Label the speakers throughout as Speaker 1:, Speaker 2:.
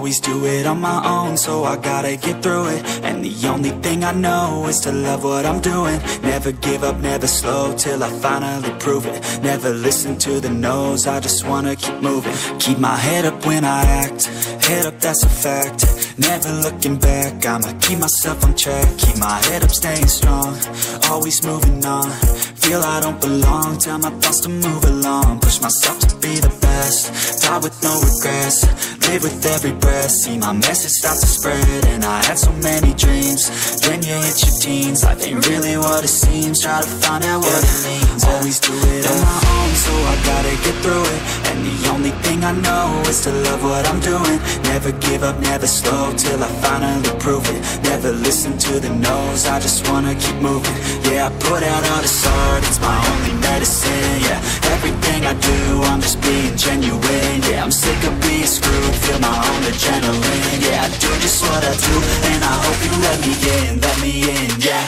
Speaker 1: always do it on my own, so I gotta get through it. And the only thing I know is to love what I'm doing. Never give up, never slow, till I finally prove it. Never listen to the no's, I just wanna keep moving. Keep my head up when I act, head up, that's a fact. Never looking back, I'ma keep myself on track. Keep my head up, staying strong, always moving on. Feel I don't belong, tell my thoughts to move along. Push myself to be the best, die with no regrets. Live with every breath, see my message start to spread. And I had so many dreams, then you hit your teens. Life ain't really what it seems, try to find out what it means. Always do it on my own, so I gotta get through it. And the only thing I know is to love what I'm doing. Never give up, never slow, till I finally prove it. Never listen to the no's, I just wanna keep moving. Yeah, I put out all this art, it's my only medicine. Yeah, everything I do, I'm just being genuine. Yeah, I'm sick of being screwed, feel my own adrenaline. Yeah, I do just what I do, and I hope you let me in, yeah.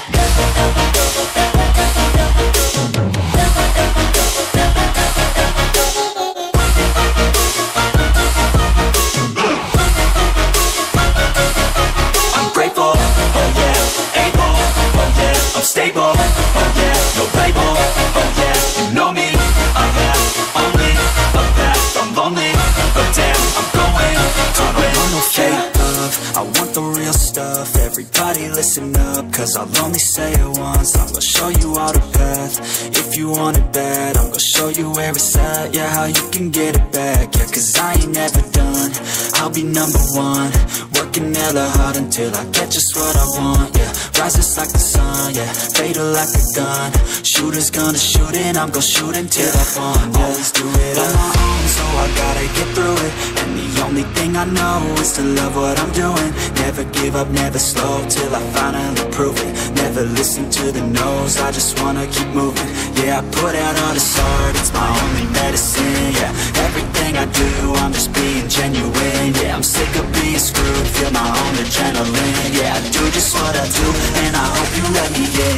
Speaker 1: I'm grateful, oh yeah, able, oh yeah, I'm stable, oh yeah, no label, oh yeah, you know me, I have only a path, I'm lonely, but damn, I'm going to win. I want no fake love, I want the real stuff. Everybody listen up, cause I'll only say it once. I'm gonna show you all the path, if you want it bad. I'm gonna show you where it's at, yeah, how you can get it back. Yeah, cause I ain't never done, I'll be number one. Working hella hard until I get just what I want, yeah. Rises like the sun, yeah, fatal like a gun. Shooter's gonna shoot and I'm gonna shoot until I fall, yeah. Always do it on my own, so I gotta get through it. And the only thing I know is to love what I'm doing. Never give up, never slow, till I finally prove it. Never listen to the no's, I just wanna keep moving. Yeah, I put out all this art, it's my only medicine. Yeah, everything I do, I'm just being genuine. Yeah, I'm sick of being screwed, feel my own adrenaline. Yeah, I do just what I do, and I hope you let me in.